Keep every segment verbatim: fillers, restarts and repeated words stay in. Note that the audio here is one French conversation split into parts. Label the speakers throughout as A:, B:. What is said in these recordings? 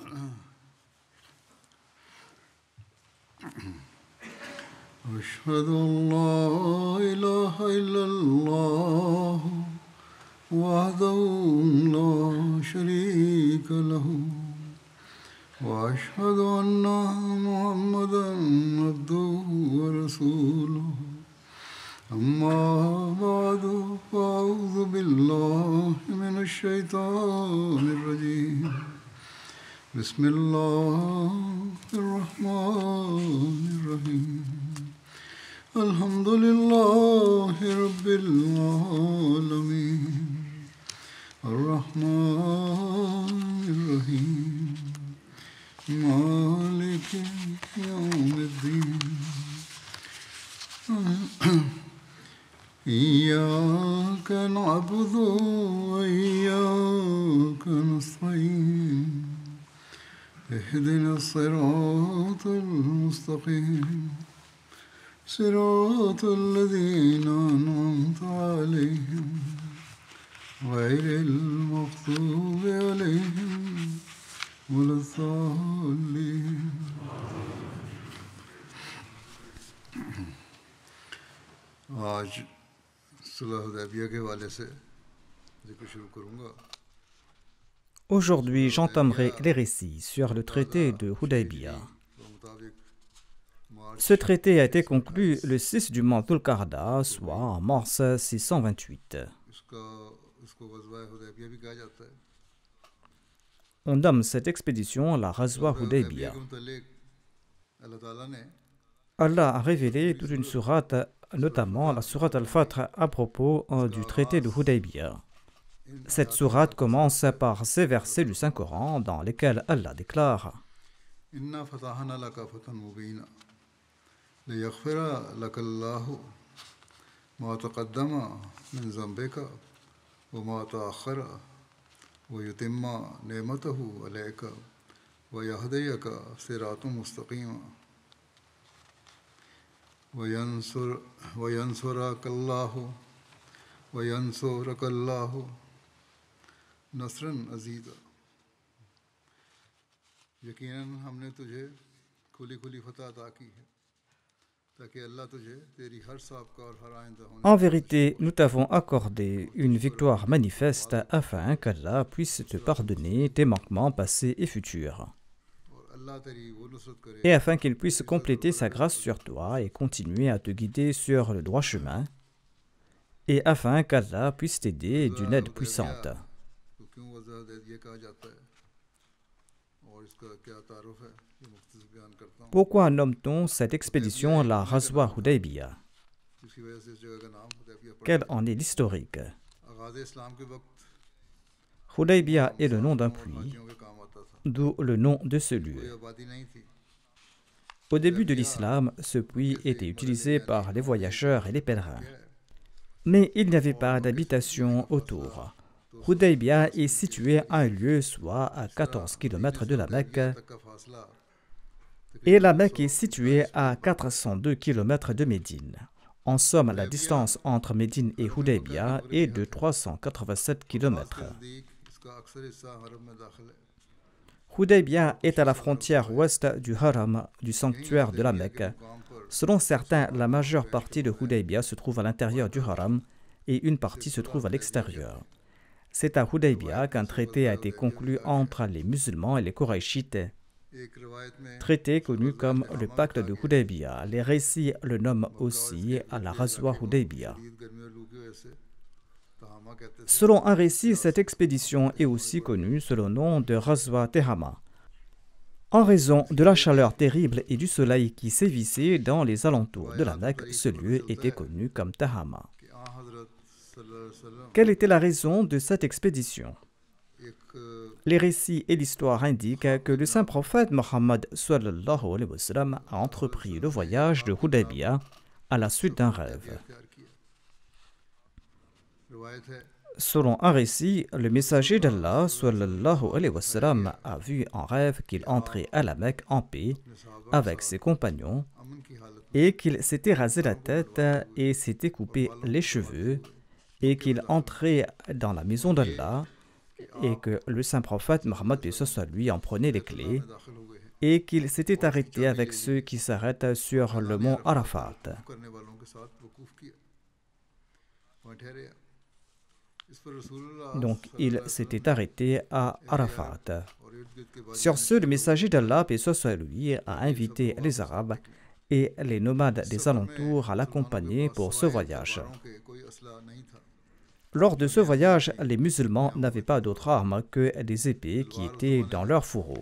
A: أشهد أن لا إله إلا الله وحده لا شريك له وأشهد أن محمدا عبده ورسوله أما بعد فأعوذ بالله من الشيطان الرجيم بسم الله الرحمن الرحيم الحمد لله رب العالمين الرحمن الرحيم مالك يوم الدين إياك نعبد وإياك نستعين اهدنا الصراط المستقيم صراط الذين أنعمت عليهم غير المغضوب عليهم ولا الضالين आज सुलह हुदैबिया के हवाले से जिक्र शुरू करूँगा.
B: Aujourd'hui, j'entamerai les récits sur le traité de Hudaybiyah. Ce traité a été conclu le six du mois Dhul-Qarda, soit en mars six cent vingt-huit. On nomme cette expédition la Ghazwa Hudaybiyah. Allah a révélé toute une sourate, notamment la sourate Al-Fath à propos du traité de Hudaybiyah. Cette sourate commence par ces versets du Saint-Coran dans lesquels Allah déclare
A: Inna fatahna laka fatan mubina liyaghfira laka Allahu ma taqaddama min dhanbika wa ma ta'akhkhara wa yutimma ni'matahu alayka wa yahdiyaka siratan mustaqima wa yansur wa yansuraka Allahu wa yansuraka Allahu nasran aziza. यकीनन हमने तुझे खुली खुली फतह अता की है ताकि अल्लाह तुझे तेरी हर साबका और हर आइंदा होने.
B: En vérité, nous t'avons accordé une victoire manifeste afin qu'Allah puisse te pardonner tes manquements passés et futurs, et afin qu'il puisse compléter sa grâce sur toi et continuer à te guider sur le droit chemin, et afin qu'Allah puisse t'aider d'une aide puissante. Pourquoi nomme-t-on cette expédition la Ghazwa Hudaybiyah? Quel en est l'historique? Hudaybiyah est le nom d'un puits, d'où le nom de ce lieu. Au début de l'islam, ce puits était utilisé par les voyageurs et les pèlerins. Mais il n'y avait pas d'habitation autour. Hudaybiyah est situé à un lieu, soit à quatorze kilomètres de la Mecque, et la Mecque est située à quatre cent deux kilomètres de Médine. En somme, la distance entre Médine et Hudaybiyah est de trois cent quatre-vingt-sept kilomètres. Hudaybiyah est à la frontière ouest du haram, du sanctuaire de la Mecque. Selon certains, la majeure partie de Hudaybiyah se trouve à l'intérieur du haram et une partie se trouve à l'extérieur. C'est à Hudaybiyah qu'un traité a été conclu entre les musulmans et les Qurayshites, traité connu comme le pacte de Hudaybiyah. Les récits le nomment aussi à la Ghazwa Hudaybiyah. Selon un récit, cette expédition est aussi connue sous le nom de Ghazwa Tehama, en raison de la chaleur terrible et du soleil qui sévissait dans les alentours de la Mecque. Ce lieu était connu comme Tehama. Quelle était la raison de cette expédition? Les récits et l'histoire indiquent que le saint prophète Mohammed sallallahu alayhi wa sallam a entrepris le voyage de Hudaybiyah à la suite d'un rêve. Selon un récit, le messager d'Allah sallallahu alayhi wa sallam a vu en rêve qu'il entrait à la Mecque en paix avec ses compagnons et qu'il s'était rasé la tête et s'était coupé les cheveux et qu'il entrait dans la maison d'Allah et que le saint prophète Mohammed lui en prenait les clés et qu'il s'était arrêté avec ceux qui s'arrêtent sur le mont Arafat. Donc il s'était arrêté à Arafat. Sur ce, le messager d'Allah, paix soit lui, a invité les Arabes et les nomades des alentours à l'accompagner pour ce voyage. Lors de ce voyage, les musulmans n'avaient pas d'autres armes que des épées qui étaient dans leurs fourreaux.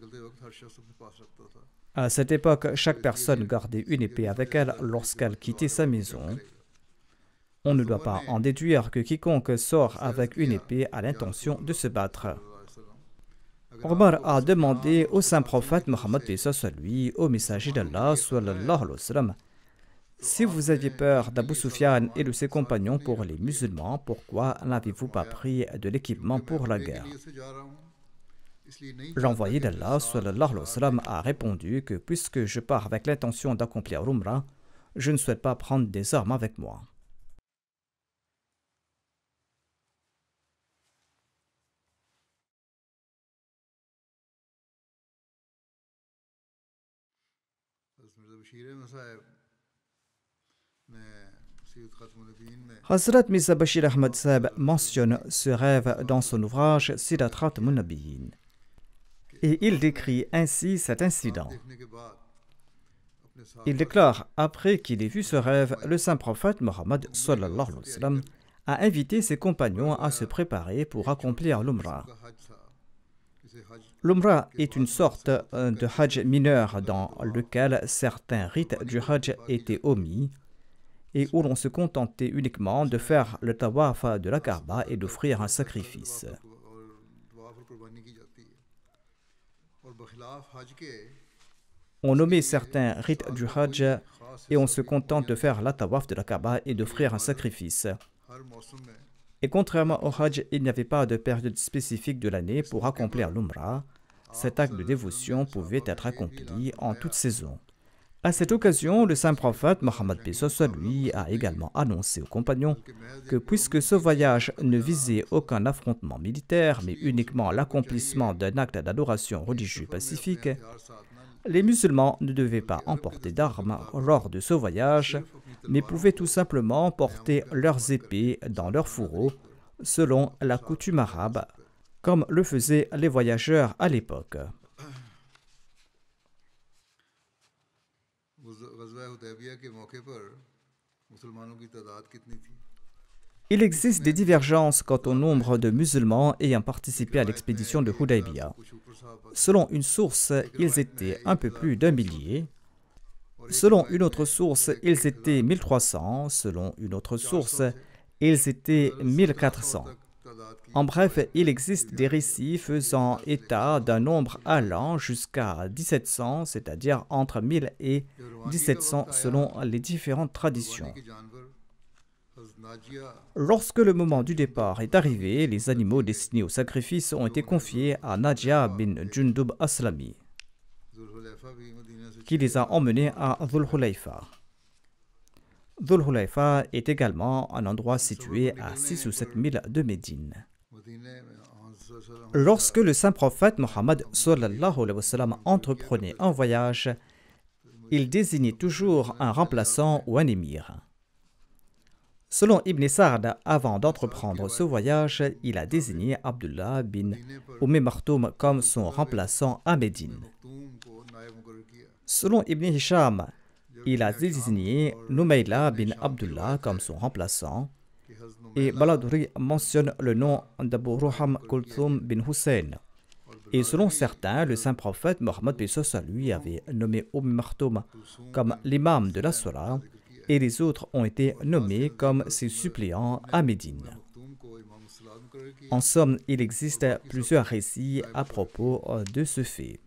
B: À cette époque, chaque personne gardait une épée avec elle lorsqu'elle quittait sa maison. On ne doit pas en déduire que quiconque sort avec une épée a l'intention de se battre. Omar a demandé au saint prophète Mohammed lui, au messager d'Allah, sallallahu alayhi wa sallam, si vous aviez peur d'Abu Sufyan et de ses compagnons pour les musulmans, pourquoi n'avez-vous pas pris de l'équipement pour la guerre? L'envoyé d'Allah sallallahu alayhi wa sallam a répondu que puisque je pars avec l'intention d'accomplir l'Umrah, je ne souhaite pas prendre des armes avec moi. Hazrat Mirza Bashir Ahmad Sahib mentionne ce rêve dans son ouvrage Sirat Khatam al-Nabiyyin. Et il décrit ainsi cet incident. Il déclare, après qu'il ait vu ce rêve, le saint prophète Mohammed sallallahu alayhi wa sallam a invité ses compagnons à se préparer pour accomplir l'Umrah. L'Umrah est une sorte de Hajj mineur dans lequel certains rites du Hajj étaient omis et où l'on se contentait uniquement de faire le tawaf de la Kaaba et d'offrir un sacrifice. On nommait certains rites du Hajj et on se contente de faire la tawaf de la Kaaba et d'offrir un sacrifice. Et contrairement au Hajj, il n'y avait pas de période spécifique de l'année pour accomplir l'Umrah. Cet acte de dévotion pouvait être accompli en toute saison. À cette occasion, le saint prophète Mohammed lui a également annoncé aux compagnons que puisque ce voyage ne visait aucun affrontement militaire, mais uniquement l'accomplissement d'un acte d'adoration religieux pacifique, les musulmans ne devaient pas emporter d'armes lors de ce voyage, mais pouvaient tout simplement porter leurs épées dans leurs fourreaux, selon la coutume arabe, comme le faisaient les voyageurs à l'époque. Il existe des divergences quant au nombre de musulmans ayant participé à l'expédition de Hudaybiyah. Selon une source, ils étaient un peu plus d'un millier. Selon une autre source, ils étaient mille trois cents. Selon une autre source, ils étaient mille quatre cents. En bref, il existe des récits faisant état d'un nombre allant jusqu'à dix-sept cents, c'est-à-dire entre mille et dix-sept cents selon les différentes traditions. Lorsque le moment du départ est arrivé, les animaux destinés au sacrifice ont été confiés à Najia bin Jundub Aslami, qui les a emmenés à Dhul Hulayfa. Dhul Hulayfa est également un endroit situé à six ou sept milles de Médine. Lorsque le saint prophète Mohammed sallallahu alayhi wa sallam entreprenait un voyage, il désignait toujours un remplaçant ou un émir. Selon Ibn Sa'd, avant d'entreprendre ce voyage, il a désigné Abdullah bin Umm Maktoum comme son remplaçant à Médine. Selon Ibn Hisham, il a désigné Numayla bin Abdullah comme son remplaçant. Et Baladuri mentionne le nom d'Abu Ruham Kulthum bin Hussein. Et selon certains, le saint prophète Mohammed lui avait nommé Umm Maktoum comme l'imam de la Surah, et les autres ont été nommés comme ses suppléants à Médine. En somme, il existe plusieurs récits à propos de ce fait.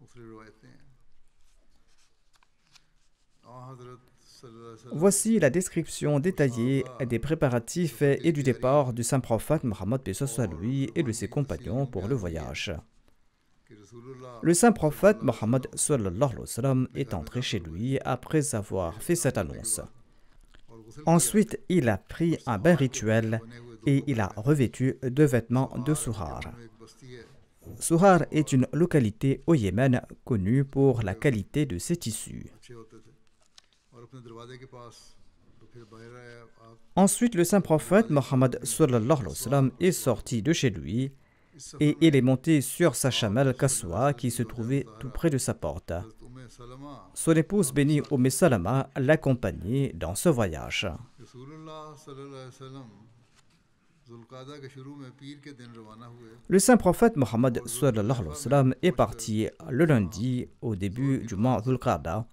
B: Voici la description détaillée des préparatifs et du départ du saint prophète Mohammed lui et de ses compagnons pour le voyage. Le saint prophète Mohammed est entré chez lui après avoir fait cette annonce. Ensuite, il a pris un bain rituel et il a revêtu deux vêtements de Suhar. Suhar est une localité au Yémen connue pour la qualité de ses tissus. Ensuite, le saint prophète Mohammed sallallahu alayhi wa sallam est sorti de chez lui et il est monté sur sa chamelle Kaswa qui se trouvait tout près de sa porte. Son épouse bénie Umm Salama l'accompagnait dans ce voyage. Le saint prophète Mohammed sallallahu alayhi wa sallam est parti le lundi au début du mois Dhul Qa'da.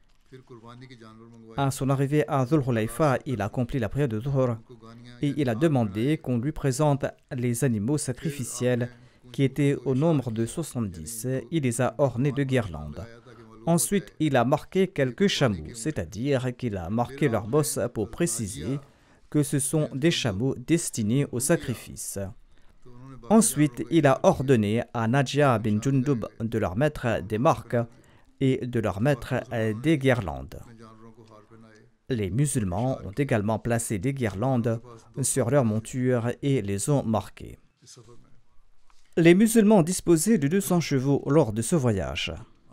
B: À son arrivée à Dhul Hulayfa, il a accompli la prière de Dhuhr et il a demandé qu'on lui présente les animaux sacrificiels qui étaient au nombre de soixante-dix. Il les a ornés de guirlandes. Ensuite, il a marqué quelques chameaux, c'est-à-dire qu'il a marqué leur bosse pour préciser que ce sont des chameaux destinés au sacrifice. Ensuite, il a ordonné à Najia bin Jundub de leur mettre des marques et de leur mettre des guirlandes. Les musulmans ont également placé des guirlandes sur leurs montures et les ont marquées. Les musulmans disposaient de deux cents chevaux lors de ce voyage.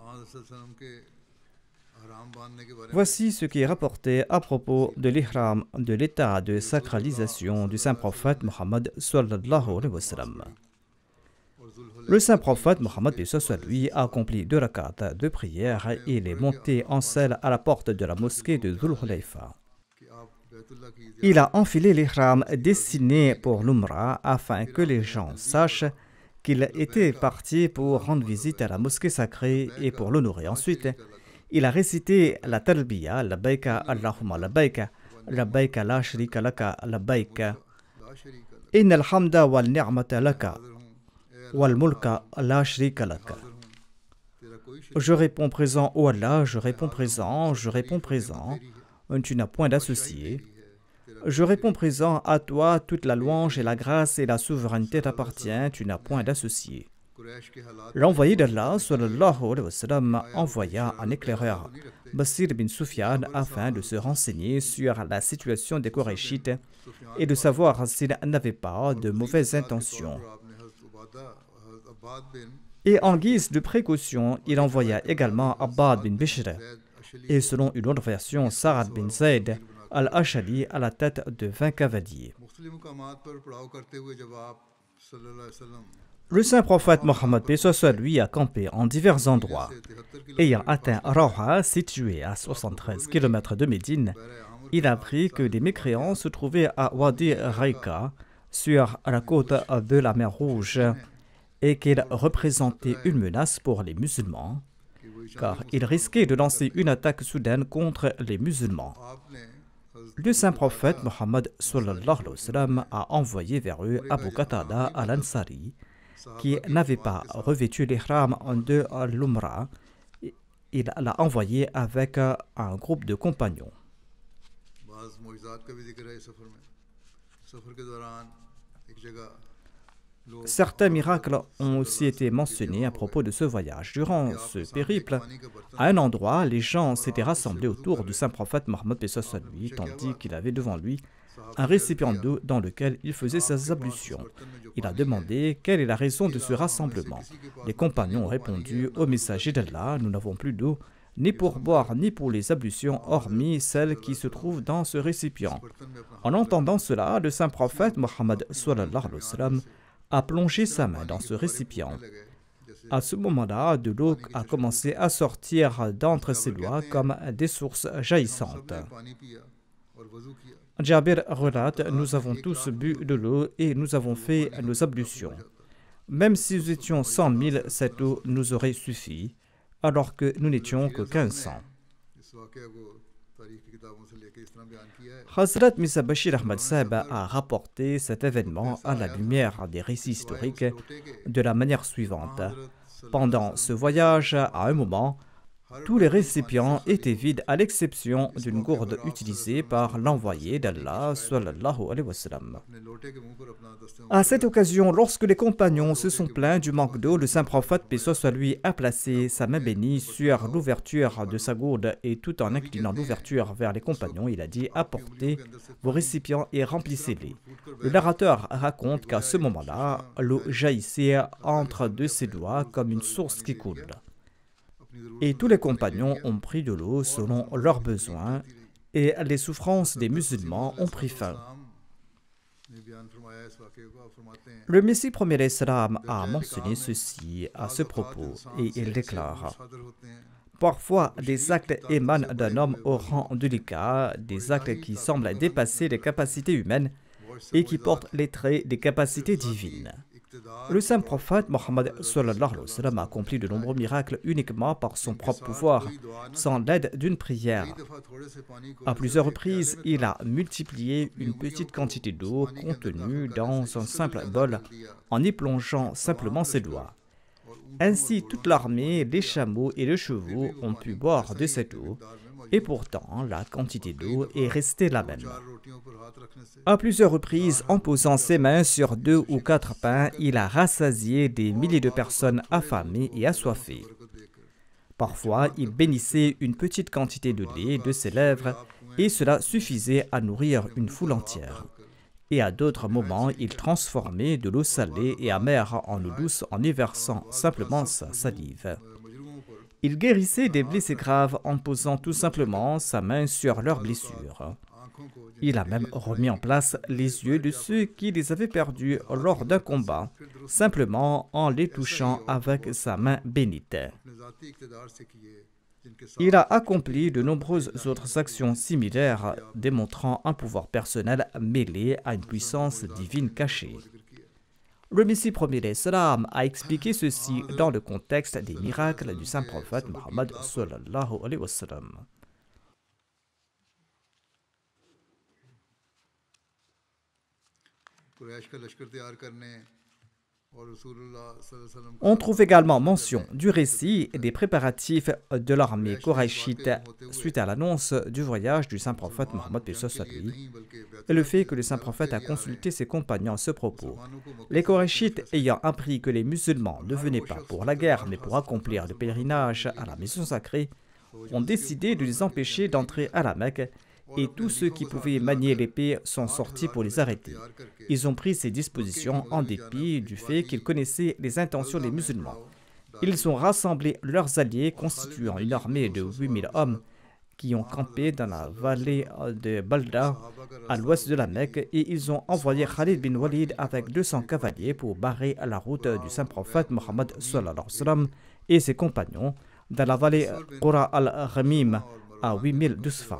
B: Voici ce qui est rapporté à propos de l'ihram, de l'état de sacralisation du saint prophète Mohammed sallallahu alayhi wa sallam. Le saint prophète Mohammed lui a accompli deux rakats de prière et il est monté en selle à la porte de la mosquée de Dhul Hulayfa. Il a enfilé l'ihram destiné pour l'Umrah afin que les gens sachent qu'il était parti pour rendre visite à la mosquée sacrée et pour l'honorer. Ensuite, il a récité la talbiya, labbaika Allahumma labbaika, labbaika la sharika laka labbaika, innal hamda wal ni'mata laka, wal mulka la sharika laka. Je réponds présent, ô Allah, je réponds présent, je réponds présent, tu n'as point d'associé. Je réponds présent, à toi toute la louange et la grâce et la souveraineté t'appartient, tu n'as point d'associé. L'envoyé d'Allah sallallahu alayhi wa sallam envoya un éclaireur, Basir bin Sufyan, afin de se renseigner sur la situation des Korachites et de savoir s'ils n'avaient pas de mauvaises intentions. Et en guise de précaution, il envoya également Abbad bin Bishr et selon une autre version, Sa'ad bin Zayd al-Ashali à la tête de vingt cavaliers. Le saint prophète Mohammed lui a campé en divers endroits. Ayant atteint Rawha, situé à soixante-treize kilomètres de Médine, il a appris que des mécréants se trouvaient à Wadi Raika, sur la côte de la mer Rouge, et qu'ils représentaient une menace pour les musulmans, car ils risquaient de lancer une attaque soudaine contre les musulmans. Le saint prophète Mohammed a envoyé vers eux Abu Qatada al-Ansari, qui n'avait pas revêtu l'ihram de l'Umrah. Il l'a envoyé avec un groupe de compagnons. Certains miracles ont aussi été mentionnés à propos de ce voyage. Durant ce périple, à un endroit, les gens s'étaient rassemblés autour du saint prophète Mohammed lui, tandis qu'il avait devant lui un récipient d'eau dans lequel il faisait ses ablutions. Il a demandé quelle est la raison de ce rassemblement. Les compagnons ont répondu au messager d'Allah, nous n'avons plus d'eau ni pour boire ni pour les ablutions, hormis celles qui se trouvent dans ce récipient. En entendant cela, le saint prophète Mohammed a plongé sa main dans ce récipient. À ce moment-là, de l'eau a commencé à sortir d'entre ses doigts comme des sources jaillissantes. Jabir relate, nous avons tous bu de l'eau et nous avons fait nos ablutions. Même si nous étions cent mille, cette eau nous aurait suffi, alors que nous n'étions que quinze cents. Hazrat Mirza Bashir Ahmad Sahib a rapporté cet événement à la lumière des récits historiques de la manière suivante. Pendant ce voyage, à un moment, Tous les récipients étaient vides à l'exception d'une gourde utilisée par l'envoyé d'Allah sallallahu alayhi wa sallam. À cette occasion, lorsque les compagnons se sont plaints du manque d'eau, le saint prophète, paix soit lui, a placé sa main bénie sur l'ouverture de sa gourde et tout en inclinant l'ouverture vers les compagnons, il a dit « Apportez vos récipients et remplissez-les ». Le narrateur raconte qu'à ce moment-là, l'eau jaillissait entre de ses doigts comme une source qui coule. Et tous les compagnons ont pris de l'eau selon leurs besoins et les souffrances des musulmans ont pris fin. Le Messie premier Islam a mentionné ceci à ce propos et il déclare « Parfois, des actes émanent d'un homme au rang délicat, des actes qui semblent dépasser les capacités humaines et qui portent les traits des capacités divines. » Le saint prophète Mohammed sallallahu alayhi wa sallam a accompli de nombreux miracles uniquement par son propre pouvoir, sans l'aide d'une prière. À plusieurs reprises, il a multiplié une petite quantité d'eau contenue dans un simple bol en y plongeant simplement ses doigts. Ainsi, toute l'armée, les chameaux et les chevaux ont pu boire de cette eau, et pourtant la quantité d'eau est restée la même. À plusieurs reprises, en posant ses mains sur deux ou quatre pains, il a rassasié des milliers de personnes affamées et assoiffées. Parfois, il bénissait une petite quantité de lait de ses lèvres et cela suffisait à nourrir une foule entière. Et à d'autres moments, il transformait de l'eau salée et amère en eau douce en y versant simplement sa salive. Il guérissait des blessés graves en posant tout simplement sa main sur leurs blessures. Il a même remis en place les yeux de ceux qui les avaient perdus lors d'un combat, simplement en les touchant avec sa main bénite. Il a accompli de nombreuses autres actions similaires, démontrant un pouvoir personnel mêlé à une puissance divine cachée. Le Messie premier Islam a expliqué ceci dans le contexte des miracles du saint prophète Mohammed sallallahu alayhi wa sallam. On trouve également mention du récit des préparatifs de l'armée Qurayshite suite à l'annonce du voyage du saint prophète Mohammed et le fait que le saint prophète a consulté ses compagnons à ce propos. Les Qurayshites ayant appris que les musulmans ne venaient pas pour la guerre mais pour accomplir le pèlerinage à la maison sacrée, ont décidé de les empêcher d'entrer à la Mecque et tous ceux qui pouvaient manier l'épée sont sortis pour les arrêter. Ils ont pris ces dispositions en dépit du fait qu'ils connaissaient les intentions des musulmans. Ils ont rassemblé leurs alliés constituant une armée de huit mille hommes qui ont campé dans la vallée de Balda à l'ouest de la Mecque et ils ont envoyé Khalid bin Walid avec deux cents cavaliers pour barrer la route du saint prophète Mohammed sallallahu alayhi wa sallam et ses compagnons dans la vallée Qura al-Ghamim à huit mille d'Usfan.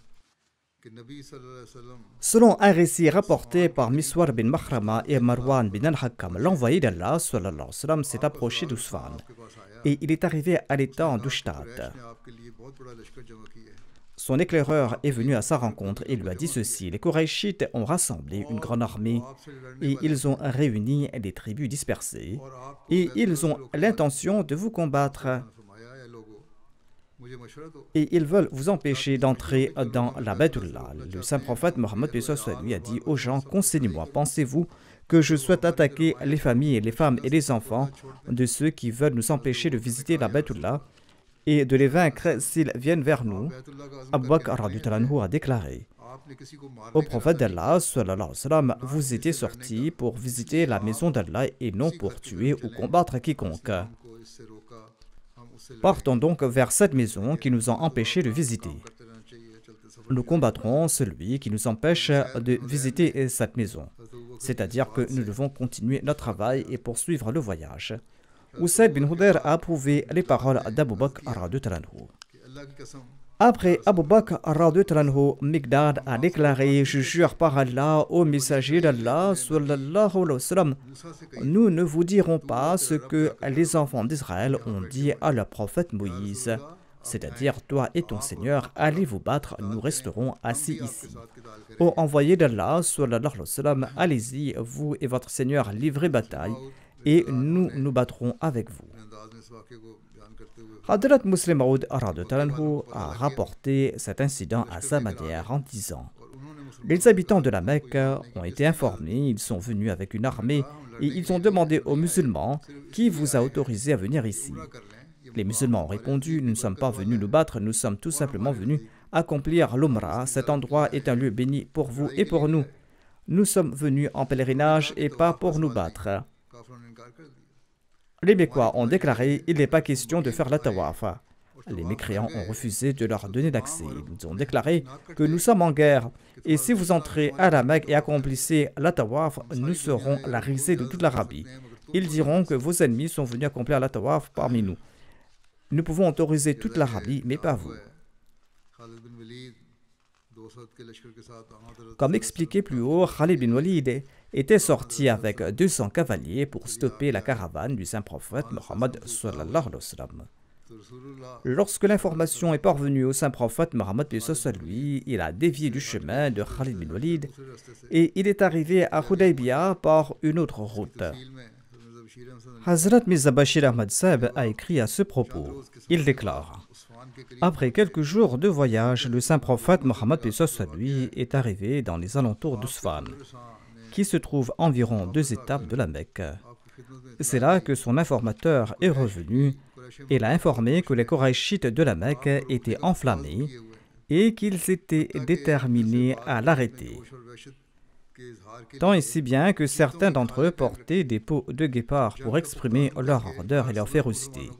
B: Selon un récit rapporté par Miswar bin Makhrama et Marwan bin al-Hakam, l'envoyé d'Allah sallallahu alayhi wa sallam s'est approché d'Usfan et il est arrivé à l'étang d'Ushtat. Son éclaireur est venu à sa rencontre et lui a dit ceci: les Qurayshites ont rassemblé une grande armée et ils ont réuni des tribus dispersées et ils ont l'intention de vous combattre. Et ils veulent vous empêcher d'entrer dans la Baytullah. Le saint prophète Mohammed lui a dit aux gens: conseillez-moi, pensez-vous que je souhaite attaquer les familles, les femmes et les enfants de ceux qui veulent nous empêcher de visiter la Baytullah et de les vaincre s'ils viennent vers nous? Abu Bakr a déclaré au prophète d'Allah, vous étiez sortis pour visiter la maison d'Allah et non pour tuer ou combattre quiconque. Partons donc vers cette maison qui nous a empêchés de visiter. Nous combattrons celui qui nous empêche de visiter cette maison. C'est-à-dire que nous devons continuer notre travail et poursuivre le voyage. Usayd bin Hudayr a approuvé les paroles d'Abu Bakr radhiyallahu anhu. Après Abu Bakr radhiyallahu anhu, Miqdad a déclaré: je jure par Allah, ô messager d'Allah sallallahu alayhi wa sallam, nous ne vous dirons pas ce que les enfants d'Israël ont dit à leur prophète Moïse, c'est-à-dire toi et ton Seigneur, allez vous battre, nous resterons assis ici. Ô envoyé d'Allah sallallahu alayhi wa sallam, allez-y, vous et votre Seigneur, livrez bataille, et nous nous battrons avec vous. Hadrat Muslim Maud a rapporté cet incident à sa manière en disant: les habitants de la Mecque ont été informés, ils sont venus avec une armée et ils ont demandé aux musulmans: qui vous a autorisé à venir ici? Les musulmans ont répondu: nous ne sommes pas venus nous battre, nous sommes tout simplement venus accomplir l'Umrah. Cet endroit est un lieu béni pour vous et pour nous. Nous sommes venus en pèlerinage et pas pour nous battre. Les Mécois ont déclaré: il n'est pas question de faire la tawaf. Les mécréants ont refusé de leur donner d'accès. Ils ont déclaré que nous sommes en guerre et si vous entrez à la Mecque et accomplissez la tawaf, nous serons la risée de toute l'Arabie. Ils diront que vos ennemis sont venus accomplir la tawaf parmi nous. Nous pouvons autoriser toute l'Arabie, mais pas vous. Comme expliqué plus haut, Khalid bin Walid était sorti avec deux cents cavaliers pour stopper la caravane du saint prophète Mohammed sallallahu alayhi wa sallam. Lorsque l'information est parvenue au saint prophète Mohammed lui, il a dévié du chemin de Khalid bin Walid et il est arrivé à Hudaybiyah par une autre route. Hazrat Mirza Bashir Ahmad Sahib a écrit à ce propos. Il déclare: après quelques jours de voyage, le saint prophète Mohammed lui est arrivé dans les alentours d'Usfan, qui se trouve environ deux étapes de la Mecque. C'est là que son informateur est revenu et l'a informé que les Koraïchites de la Mecque étaient enflammés et qu'ils étaient déterminés à l'arrêter. Tant et si bien que certains d'entre eux portaient des peaux de guépard pour exprimer leur ardeur et leur férocité,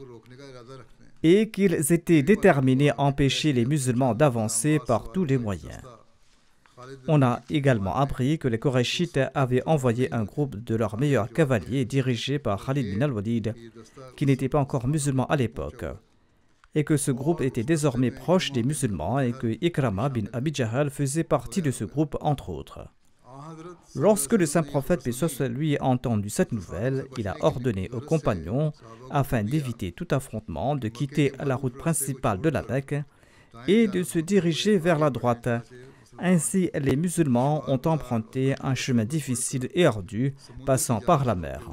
B: et qu'ils étaient déterminés à empêcher les musulmans d'avancer par tous les moyens. On a également appris que les Koraïchites avaient envoyé un groupe de leurs meilleurs cavaliers dirigé par Khalid bin al-Walid, qui n'était pas encore musulman à l'époque, et que ce groupe était désormais proche des musulmans et que Ikrama bin Abi Jahl faisait partie de ce groupe entre autres. Lorsque le saint prophète paix soit sur lui a entendu cette nouvelle, il a ordonné aux compagnons, afin d'éviter tout affrontement, de quitter la route principale de la Mecque et de se diriger vers la droite. Ainsi, les musulmans ont emprunté un chemin difficile et ardu, passant par la mer.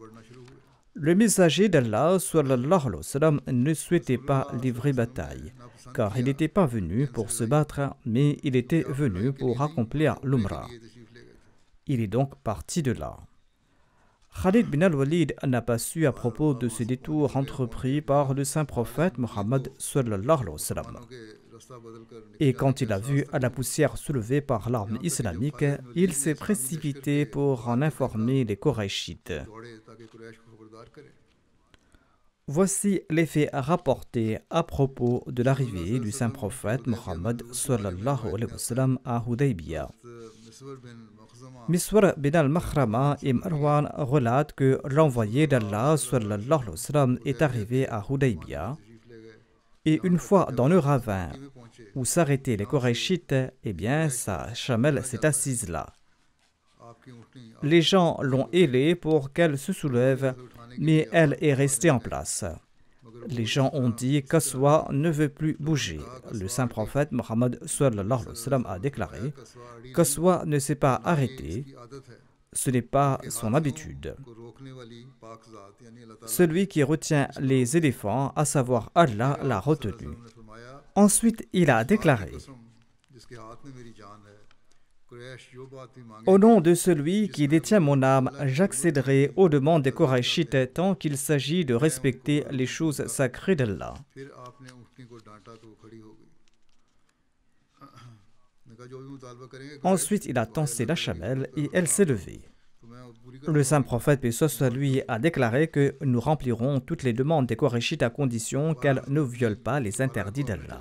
B: Le messager d'Allah sallallahu alayhi wa sallam ne souhaitait pas livrer bataille, car il n'était pas venu pour se battre, mais il était venu pour accomplir l'Umrah. Il est donc parti de là. Khalid bin al-Walid n'a pas su à propos de ce détour entrepris par le saint prophète Mohammed sallallahu alayhi wa sallam. Et quand il a vu la poussière soulevée par l'arme islamique, il s'est précipité pour en informer les Koraïchites. Voici les faits rapportés à propos de l'arrivée du saint prophète Mohammed sallallahu alayhi wa sallam à Hudaybiyah. Miswar bin al-Makhrama et Marwan relatent que l'envoyé d'Allah sallallahu alayhi wa sallam est arrivé à Hudaybiyah et une fois dans le ravin où s'arrêtaient les Koraïchites, eh bien sa chamelle s'est assise là. Les gens l'ont ailée pour qu'elle se soulève, mais elle est restée en place. Les gens ont dit qu'Aswa ne veut plus bouger. Le saint prophète Mohammed sallallahu alayhi wa sallam a déclaré qu'Aswa ne s'est pas arrêté. Ce n'est pas son habitude. Celui qui retient les éléphants, à savoir Allah, l'a retenu. Ensuite, il a déclaré: au nom de celui qui détient mon âme, j'accéderai aux demandes des Koraïchites tant qu'il s'agit de respecter les choses sacrées d'Allah. Ensuite, il a tensé la chamelle et elle s'est levée. Le saint prophète, paix soit sur lui, a déclaré que nous remplirons toutes les demandes des Koraïchites à condition qu'elles ne violent pas les interdits d'Allah.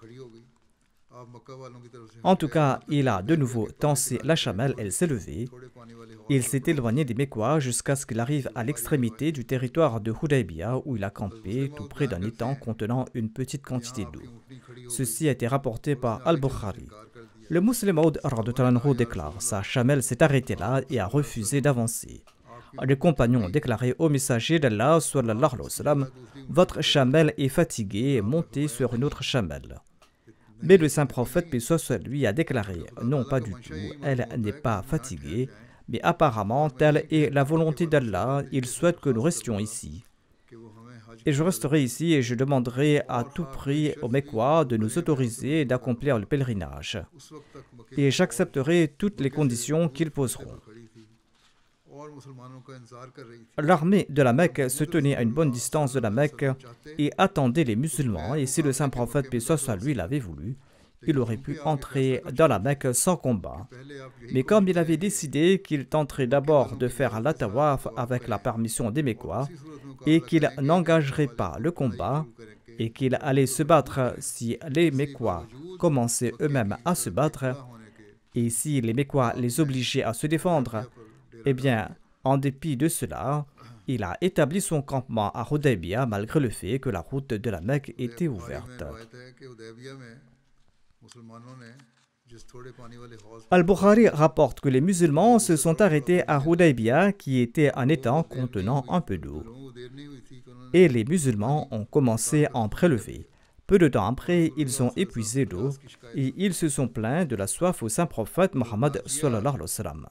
B: En tout cas, il a de nouveau tensé la chamelle, elle s'est levée. Il s'est éloigné des Mécois jusqu'à ce qu'il arrive à l'extrémité du territoire de Hudaybiyah où il a campé tout près d'un étang contenant une petite quantité d'eau. Ceci a été rapporté par Al-Bukhari. Le Muslim Maud déclare: sa chamelle s'est arrêtée là et a refusé d'avancer. Les compagnons ont déclaré au messager d'Allah sallallahu alayhi wa sallam: votre chamelle est fatiguée, montez sur une autre chamelle. Mais le saint prophète paix soit sur lui a déclaré: non, pas du tout, elle n'est pas fatiguée, Mais apparemment, telle est la volonté d'Allah, il souhaite que nous restions ici. Et je resterai ici et je demanderai à tout prix aux Mecquois de nous autoriser d'accomplir le pèlerinage. Et j'accepterai toutes les conditions qu'ils poseront. L'armée de la Mecque se tenait à une bonne distance de la Mecque et attendait les musulmans, et si le saint prophète, paix soit sur lui, l'avait voulu, il aurait pu entrer dans la Mecque sans combat. Mais comme il avait décidé qu'il tenterait d'abord de faire la tawaf avec la permission des Mecquois et qu'il n'engagerait pas le combat et qu'il allait se battre si les Mecquois commençaient eux-mêmes à se battre et si les Mecquois les obligeaient à se défendre, eh bien, en dépit de cela, il a établi son campement à Hudaybiyah malgré le fait que la route de la Mecque était ouverte. Al-Bukhari rapporte que les musulmans se sont arrêtés à Hudaybiyah qui était un étang contenant un peu d'eau. Et les musulmans ont commencé à en prélever. Peu de temps après, ils ont épuisé l'eau et ils se sont plaints de la soif au saint prophète Mohammed sallallahu alayhi wa sallam.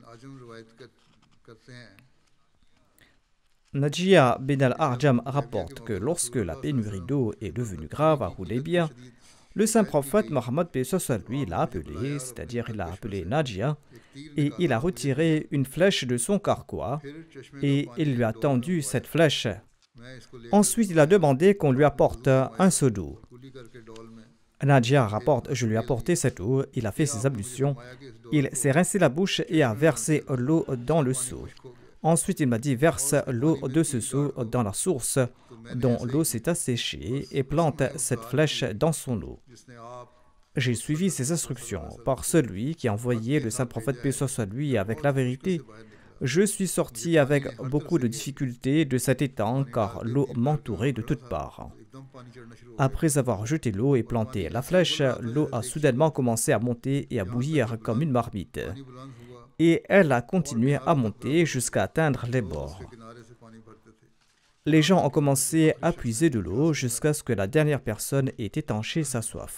B: Najia bin al-Arjam rapporte que lorsque la pénurie d'eau est devenue grave à Hudaybiyah, le saint prophète Mohammed paix soit sur lui l'a appelé, c'est-à-dire il l'a appelé Najia, et il a retiré une flèche de son carquois et il lui a tendu cette flèche. Ensuite, il a demandé qu'on lui apporte un seau d'eau. Najia rapporte, je lui ai apporté cette eau, il a fait ses ablutions, il s'est rincé la bouche et a versé l'eau dans le seau. Ensuite, il m'a dit, verse l'eau de ce seau dans la source dont l'eau s'est asséchée et plante cette flèche dans son eau. J'ai suivi ses instructions par celui qui a envoyé le saint prophète paix soit sur lui avec la vérité. Je suis sorti avec beaucoup de difficultés de cet étang car l'eau m'entourait de toutes parts. Après avoir jeté l'eau et planté la flèche, l'eau a soudainement commencé à monter et à bouillir comme une marmite. Et elle a continué à monter jusqu'à atteindre les bords. Les gens ont commencé à puiser de l'eau jusqu'à ce que la dernière personne ait étanché sa soif.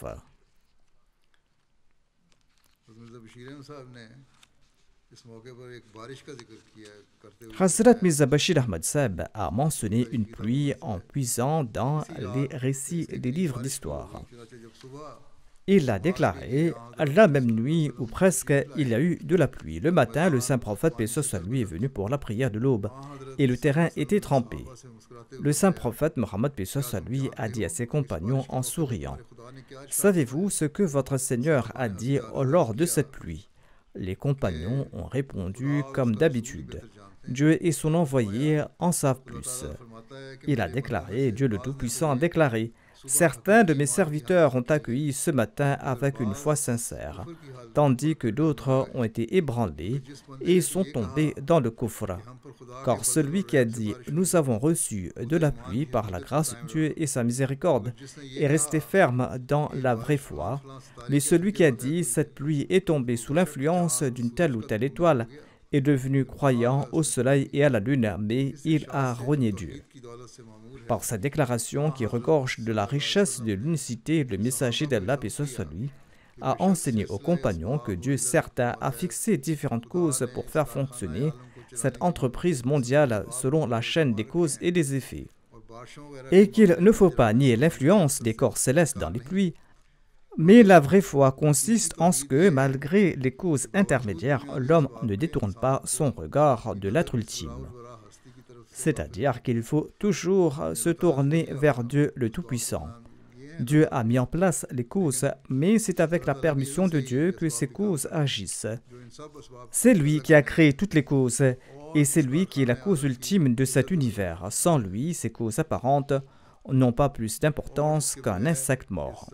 B: Hazrat Mirza Bashir Ahmad Sahib a mentionné une pluie en puisant dans les récits des livres d'histoire. Il a déclaré, la même nuit ou presque, il y a eu de la pluie. Le matin, le saint prophète paix soit sur lui est venu pour la prière de l'aube et le terrain était trempé. Le saint prophète Mohammed paix soit sur lui a dit à ses compagnons en souriant, « Savez-vous ce que votre Seigneur a dit lors de cette pluie ?» Les compagnons ont répondu comme d'habitude, « Dieu et son envoyé en savent plus. » Il a déclaré, Dieu le Tout-Puissant a déclaré, « Certains de mes serviteurs ont accueilli ce matin avec une foi sincère, tandis que d'autres ont été ébranlés et sont tombés dans le kufr. Car celui qui a dit « Nous avons reçu de la pluie par la grâce de Dieu et sa miséricorde » est resté ferme dans la vraie foi, mais celui qui a dit « Cette pluie est tombée sous l'influence d'une telle ou telle étoile » est devenu croyant au soleil et à la lune, mais il a renié Dieu. Par sa déclaration qui regorge de la richesse de l'unicité, le messager d'Allah, paix soit sur lui, a enseigné aux compagnons que Dieu certain a fixé différentes causes pour faire fonctionner cette entreprise mondiale selon la chaîne des causes et des effets, et qu'il ne faut pas nier l'influence des corps célestes dans les pluies, mais la vraie foi consiste en ce que, malgré les causes intermédiaires, l'homme ne détourne pas son regard de l'être ultime. C'est-à-dire qu'il faut toujours se tourner vers Dieu le Tout-Puissant. Dieu a mis en place les causes, mais c'est avec la permission de Dieu que ces causes agissent. C'est lui qui a créé toutes les causes, et c'est lui qui est la cause ultime de cet univers. Sans lui, ces causes apparentes n'ont pas plus d'importance qu'un insecte mort.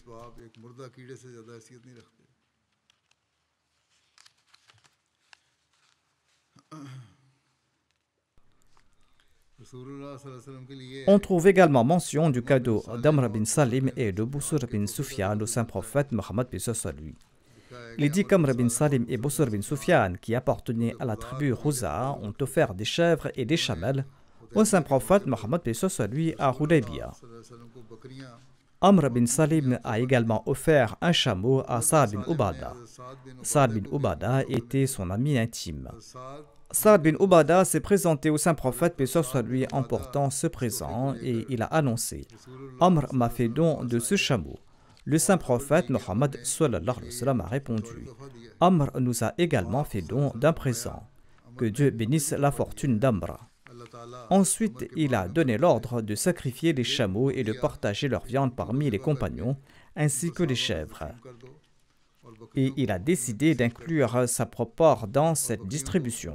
B: On trouve également mention du cadeau d'Amr bin Salim et de Busr bin Sufyan au saint prophète Mohammed paix soit sur lui. Il dit qu'Amr bin Salim et Busr bin Sufyan, qui appartenaient à la tribu Khuza'a, ont offert des chèvres et des chamelles au saint prophète Mohammed paix soit sur lui à Hudaybiyah. Amr bin Salim a également offert un chameau à Saad bin Ubada. Saad bin Ubada était son ami intime. Saad bin Ubada s'est présenté au saint prophète, paix soit lui, en portant ce présent, et il a annoncé « Amr m'a fait don de ce chameau ». Le saint prophète Mohammed sallallahu alayhi wa sallam a répondu « Amr nous a également fait don d'un présent. Que Dieu bénisse la fortune d'Amr ». Ensuite, il a donné l'ordre de sacrifier les chameaux et de partager leur viande parmi les compagnons, ainsi que les chèvres. Et il a décidé d'inclure sa propre part dans cette distribution.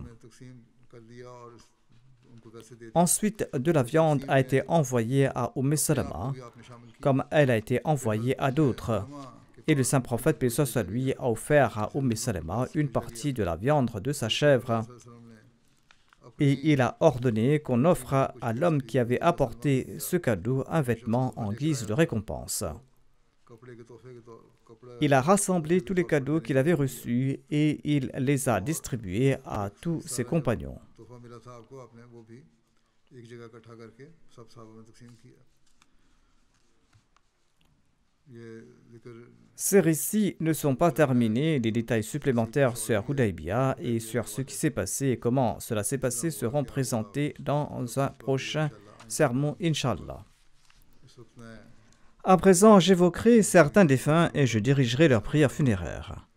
B: Ensuite, de la viande a été envoyée à Umm Salama, comme elle a été envoyée à d'autres. Et le saint prophète, paix soit sur lui, a offert à Umm Salama une partie de la viande de sa chèvre. Et il a ordonné qu'on offre à l'homme qui avait apporté ce cadeau un vêtement en guise de récompense. Il a rassemblé tous les cadeaux qu'il avait reçus et il les a distribués à tous ses compagnons. Ces récits ne sont pas terminés. Des détails supplémentaires sur Hudaybiyah et sur ce qui s'est passé et comment cela s'est passé seront présentés dans un prochain sermon, Inch'Allah. À présent, j'évoquerai certains défunts et je dirigerai leurs prières funéraires.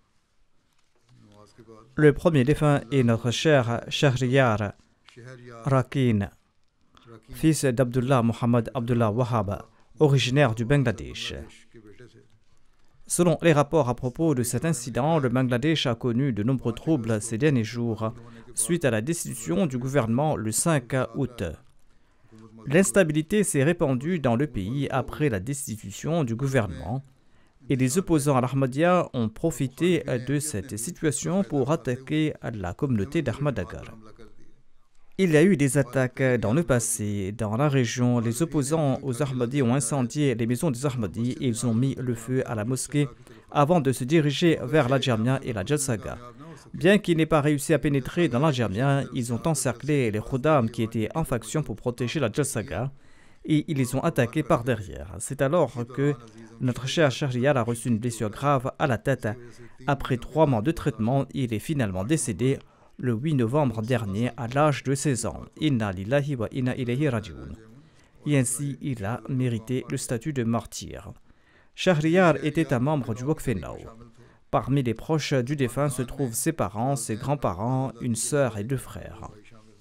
B: Le premier défunt est notre cher Shahriyar Rakin, fils d'Abdullah Muhammad Abdullah Wahab, originaire du Bangladesh. Selon les rapports à propos de cet incident, le Bangladesh a connu de nombreux troubles ces derniers jours suite à la destitution du gouvernement le cinq août. L'instabilité s'est répandue dans le pays après la destitution du gouvernement et les opposants à l'Ahmadiyya ont profité de cette situation pour attaquer la communauté d'Ahmadagar. Il y a eu des attaques dans le passé. Dans la région, les opposants aux Ahmadis ont incendié les maisons des Ahmadis et ils ont mis le feu à la mosquée avant de se diriger vers la Jamia et la Jalsaga. Bien qu'ils n'aient pas réussi à pénétrer dans la Jamia, ils ont encerclé les Khuddam qui étaient en faction pour protéger la Jalsaga et ils les ont attaqués par derrière. C'est alors que notre cher Shahriyar a reçu une blessure grave à la tête. Après trois mois de traitement, il est finalement décédé le huit novembre dernier à l'âge de seize ans. Inna lillahi wa inna ilayhi raji'un. Et ainsi, il a mérité le statut de martyr. Shahriyar était un membre du Waqf-e-Naw. Parmi les proches du défunt se trouvent ses parents, ses grands-parents, une sœur et deux frères.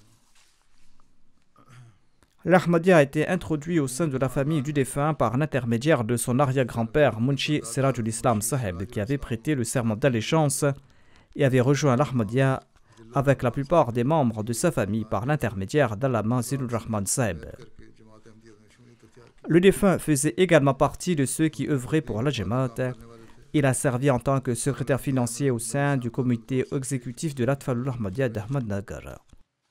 B: L'Ahmadiyya a été introduit au sein de la famille du défunt par l'intermédiaire de son arrière-grand-père Munshi Sirajul Islam Saheb, qui avait prêté le serment d'allégeance et avait rejoint l'Ahmadiyya avec la plupart des membres de sa famille par l'intermédiaire d'Allama Zilur Rahman Saheb. Le défunt faisait également partie de ceux qui œuvraient pour la Jamaat. Il a servi en tant que secrétaire financier au sein du comité exécutif de l'Atfalul Ahmadiyya d'Ahmadnagar.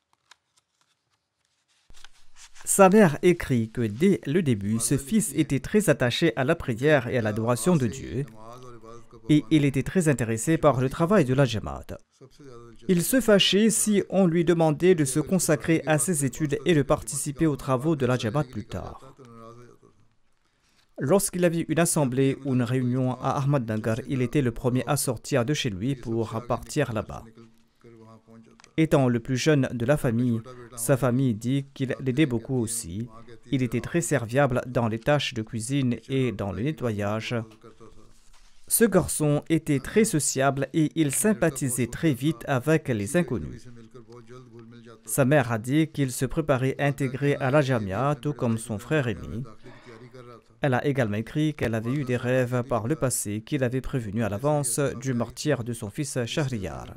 B: Sa mère écrit que dès le début, ce fils était très attaché à la prière et à l'adoration de Dieu, et il était très intéressé par le travail de la Jamaat. Il se fâchait si on lui demandait de se consacrer à ses études et de participer aux travaux de la Jamaat plus tard. Lorsqu'il avait une assemblée ou une réunion à Ahmadnagar, il était le premier à sortir de chez lui pour partir là-bas. Étant le plus jeune de la famille, sa famille dit qu'il l'aidait beaucoup aussi. Il était très serviable dans les tâches de cuisine et dans le nettoyage. Ce garçon était très sociable et il sympathisait très vite avec les inconnus. Sa mère a dit qu'il se préparait à intégrer à la Jamia, tout comme son frère aîné. Elle a également écrit qu'elle avait eu des rêves par le passé qu'il avait prévenu à l'avance du martyre de son fils Shahriyar.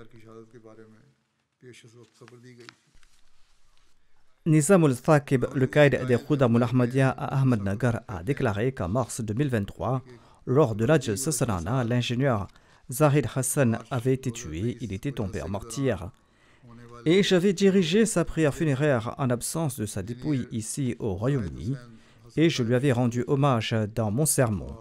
B: Nizam ul-Thaqib, le caïd des Khuddam al-Ahmadiyya à Ahmadnagar, a déclaré qu'en mars deux mille vingt-trois, lors de la Jalsa Salana, l'ingénieur Zahid Hassan avait été tué, il était tombé en martyr. Et j'avais dirigé sa prière funéraire en absence de sa dépouille ici au Royaume-Uni, et je lui avais rendu hommage dans mon sermon.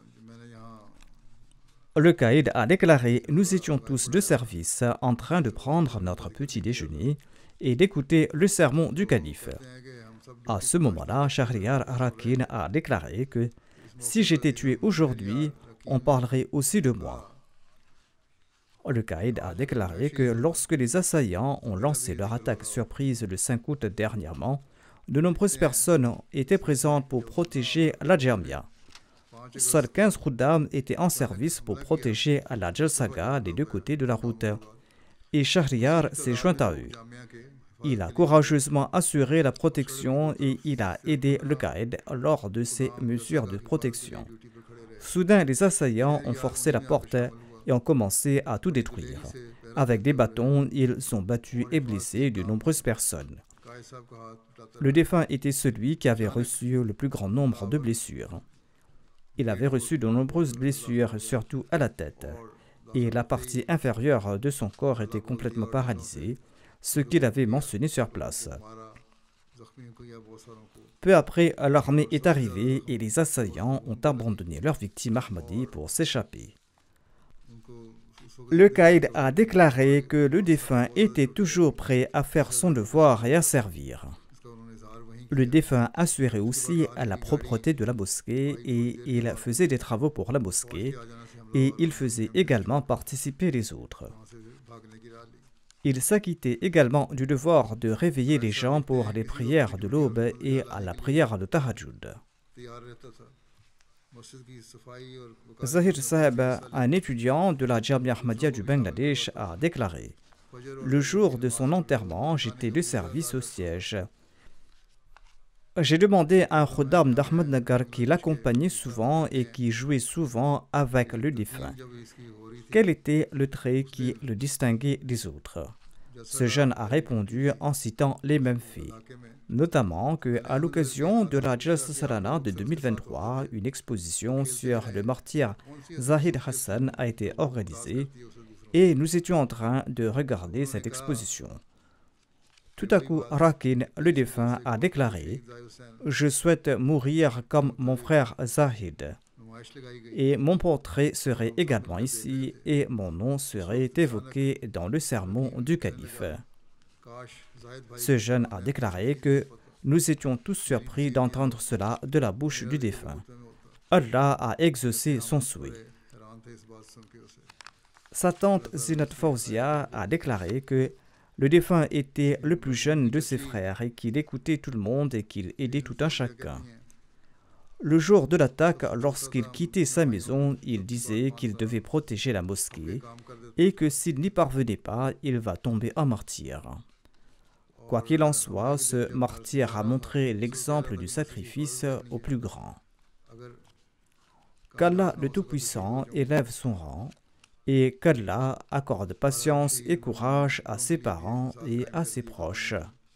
B: Le caïd a déclaré « Nous étions tous de service en train de prendre notre petit déjeuner et d'écouter le sermon du calife. » À ce moment-là, Shahriyar Rakin a déclaré que Si j'étais tué aujourd'hui, on parlerait aussi de moi. Le Qaïd a déclaré que lorsque les assaillants ont lancé leur attaque surprise le cinq août dernièrement, de nombreuses personnes étaient présentes pour protéger la Jamia. Seuls quinze khuddam étaient en service pour protéger la Jalsaga des deux côtés de la route. Et Shahriar s'est joint à eux. Il a courageusement assuré la protection et il a aidé le Qaïd lors de ces mesures de protection. Soudain, les assaillants ont forcé la porte et ont commencé à tout détruire. Avec des bâtons, ils ont battu et blessé de nombreuses personnes. Le défunt était celui qui avait reçu le plus grand nombre de blessures. Il avait reçu de nombreuses blessures, surtout à la tête, et la partie inférieure de son corps était complètement paralysée, ce qu'il avait mentionné sur place. Peu après, l'armée est arrivée et les assaillants ont abandonné leur victime Ahmadi pour s'échapper. Le Qaïd a déclaré que le défunt était toujours prêt à faire son devoir et à servir. Le défunt assurait aussi à la propreté de la mosquée et il faisait des travaux pour la mosquée et il faisait également participer les autres. Il s'acquittait également du devoir de réveiller les gens pour les prières de l'aube et à la prière de Tahajjud. Zahir Saheb, un étudiant de la Jamia Ahmadiyya du Bangladesh, a déclaré « Le jour de son enterrement, j'étais de service au siège. J'ai demandé à un khuddam d'Ahmadnagar qui l'accompagnait souvent et qui jouait souvent avec le défunt quel était le trait qui le distinguait des autres. Ce jeune a répondu en citant les mêmes faits, notamment qu'à l'occasion de la Jalsa Salana de deux mille vingt-trois, une exposition sur le martyr Zahid Hassan a été organisée et nous étions en train de regarder cette exposition. Tout à coup, Rakin, le défunt, a déclaré « Je souhaite mourir comme mon frère Zahid. Et mon portrait serait également ici et mon nom serait évoqué dans le sermon du calife. » Ce jeune a déclaré que nous étions tous surpris d'entendre cela de la bouche du défunt. Allah a exaucé son souhait. Sa tante Zinat Fawzia a déclaré que le défunt était le plus jeune de ses frères et qu'il écoutait tout le monde et qu'il aidait tout un chacun. Le jour de l'attaque, lorsqu'il quittait sa maison, il disait qu'il devait protéger la mosquée et que s'il n'y parvenait pas, il va tomber en martyr. Quoi qu'il en soit, ce martyr a montré l'exemple du sacrifice au plus grand. Qu'Allah le Tout-Puissant élève son rang et qu'Allah accorde patience et courage à ses parents et à ses proches.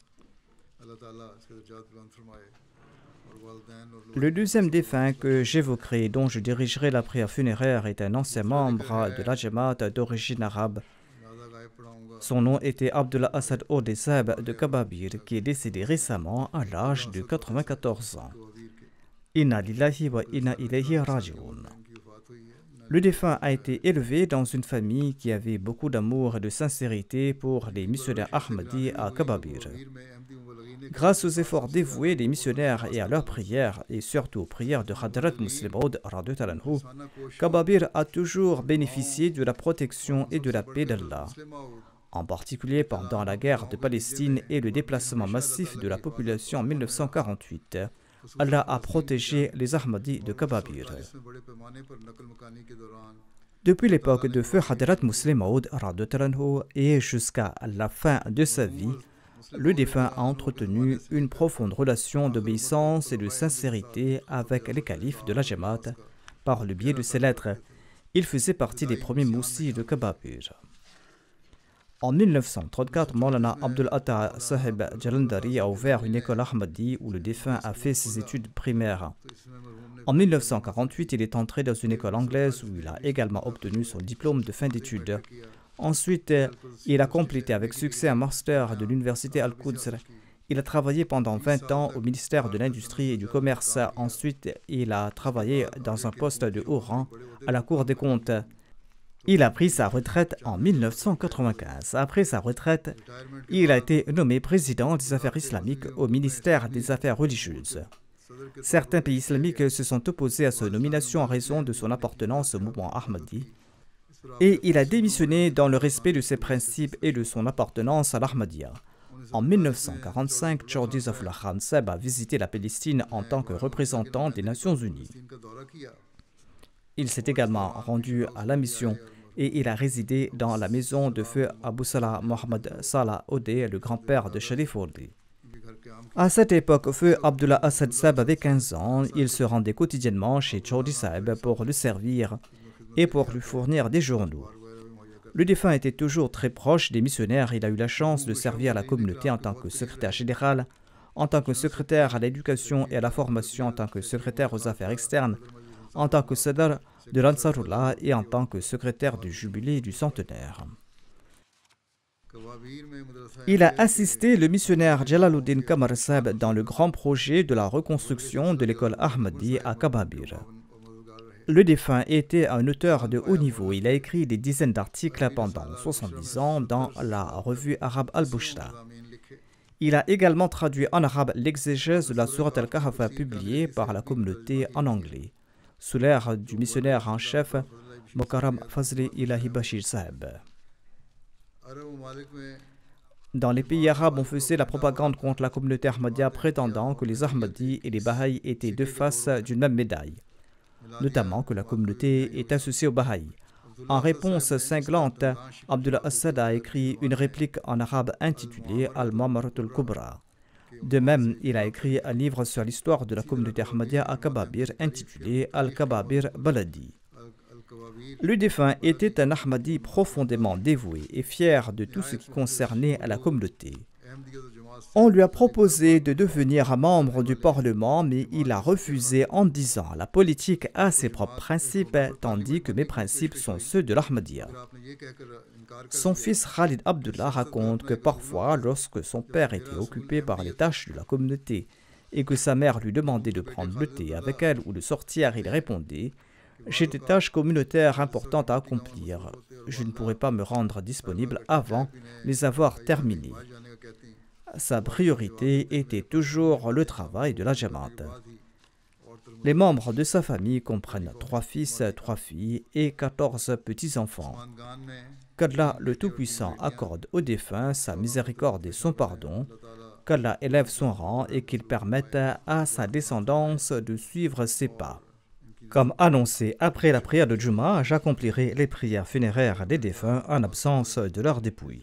B: Le deuxième défunt que j'évoquerai et dont je dirigerai la prière funéraire est un ancien membre de la Jamaat d'origine arabe. Son nom était Abdullah Asad Odesab de Kababir, qui est décédé récemment à l'âge de quatre-vingt-quatorze ans. Inna lillahi wa inna ilayhi raji'un. Le défunt a été élevé dans une famille qui avait beaucoup d'amour et de sincérité pour les missionnaires Ahmadis à Kababir. Grâce aux efforts dévoués des missionnaires et à leurs prières, et surtout aux prières de Hadrat Muslim Maud radhiyallahu anhu, Kababir a toujours bénéficié de la protection et de la paix d'Allah. En particulier pendant la guerre de Palestine et le déplacement massif de la population en mille neuf cent quarante-huit, Allah a protégé les Ahmadis de Kababir. Depuis l'époque de feu Hadrat Muslim Maud radhiyallahu anhu et jusqu'à la fin de sa vie, le défunt a entretenu une profonde relation d'obéissance et de sincérité avec les califes de la Jamaat. Par le biais de ses lettres, il faisait partie des premiers moussis de Kababir. En mille neuf cent trente-quatre, Maulana Abdul Atta Sahib Jalandhari a ouvert une école Ahmadi où le défunt a fait ses études primaires. En mille neuf cent quarante-huit, il est entré dans une école anglaise où il a également obtenu son diplôme de fin d'études. Ensuite, il a complété avec succès un master de l'université Al-Quds. Il a travaillé pendant vingt ans au ministère de l'Industrie et du Commerce. Ensuite, il a travaillé dans un poste de haut rang à la Cour des comptes. Il a pris sa retraite en mille neuf cent quatre-vingt-quinze. Après sa retraite, il a été nommé président des affaires islamiques au ministère des Affaires religieuses. Certains pays islamiques se sont opposés à sa nomination en raison de son appartenance au mouvement Ahmadi, et il a démissionné dans le respect de ses principes et de son appartenance à l'Ahmadiyya. En mille neuf cent quarante-cinq, Chaudhry Zafrullah Khan Saheb a visité la Palestine en tant que représentant des Nations Unies. Il s'est également rendu à la mission et il a résidé dans la maison de feu Abu Salah Mohammed Salah Odeh, le grand-père de Sharif Odeh. À cette époque, feu Abdullah Assad Saheb avait quinze ans. Il se rendait quotidiennement chez Chaudhry Saheb pour le servir et pour lui fournir des journaux. Le défunt était toujours très proche des missionnaires. Il a eu la chance de servir la communauté en tant que secrétaire général, en tant que secrétaire à l'éducation et à la formation, en tant que secrétaire aux affaires externes, en tant que sadr de l'Ansarullah et en tant que secrétaire du jubilé du centenaire. Il a assisté le missionnaire Jalaluddin Qamar Saheb dans le grand projet de la reconstruction de l'école Ahmadi à Kababir. Le défunt était un auteur de haut niveau. Il a écrit des dizaines d'articles pendant soixante-dix ans dans la revue arabe Al-Bushra. Il a également traduit en arabe l'exégèse de la Sourate Al-Kahf publiée par la communauté en anglais, sous l'ère du missionnaire en chef Mokaram Fazli Ilahi Bashir Saheb. Dans les pays arabes, on faisait la propagande contre la communauté Ahmadiyya, prétendant que les Ahmadis et les Bahaïs étaient deux faces d'une même médaille, notamment que la communauté est associée aux Bahaïs. En réponse cinglante, Abdullah Assad a écrit une réplique en arabe intitulée Al-Mamaratul Kubra. De même, il a écrit un livre sur l'histoire de la communauté Ahmadiyya à Kababir intitulé Al-Kababir Baladi. Le défunt était un Ahmadi profondément dévoué et fier de tout ce qui concernait la communauté. On lui a proposé de devenir membre du Parlement, mais il a refusé en disant « La politique a ses propres principes, tandis que mes principes sont ceux de l'Ahmadiyya ». Son fils Khalid Abdullah raconte que parfois, lorsque son père était occupé par les tâches de la communauté et que sa mère lui demandait de prendre le thé avec elle ou de sortir, il répondait « J'ai des tâches communautaires importantes à accomplir. Je ne pourrai pas me rendre disponible avant les avoir terminées. » Sa priorité était toujours le travail de la Jamaat. Les membres de sa famille comprennent trois fils, trois filles et quatorze petits-enfants. Qu'Allah le Tout-Puissant accorde au défunt sa miséricorde et son pardon, qu'Allah élève son rang et qu'il permette à sa descendance de suivre ses pas. Comme annoncé après la prière de Juma, j'accomplirai les prières funéraires des défunts en absence de leurs dépouilles.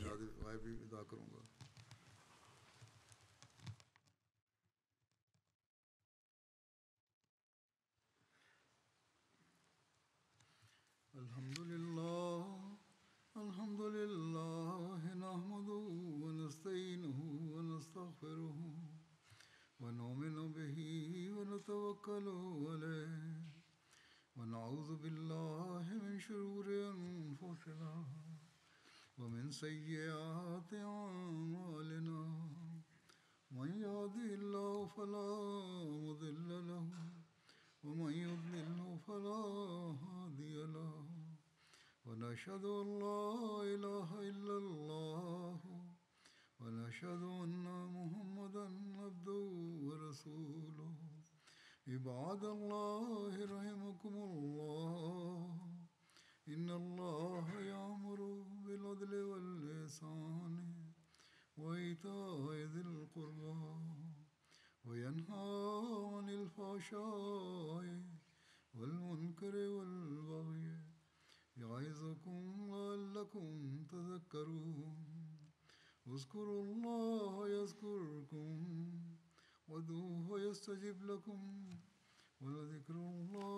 A: ونعوذ بالله من شرور أنفسنا ومن سيئات أعمالنا من يهده الله فلا مضل له ومن يضلل فلا هادي له ونشهد أن لا إله إلا الله ونشهد أن محمدا عبده ورسوله عباد الله رحمكم الله إن الله يأمر بالعدل والإحسان وإيتاء ذي القربى وينهى عن الفحشاء والمنكر والبغي يعظكم لعلكم تذكرون اذكروا الله يذكركم وادعوه يستجب لكم ولذكر الله